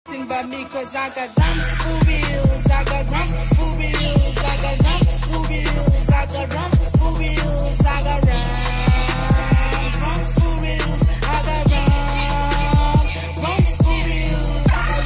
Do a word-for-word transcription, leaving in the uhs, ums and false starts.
Sing by me cause I got rhymes for reals, I got rhymes for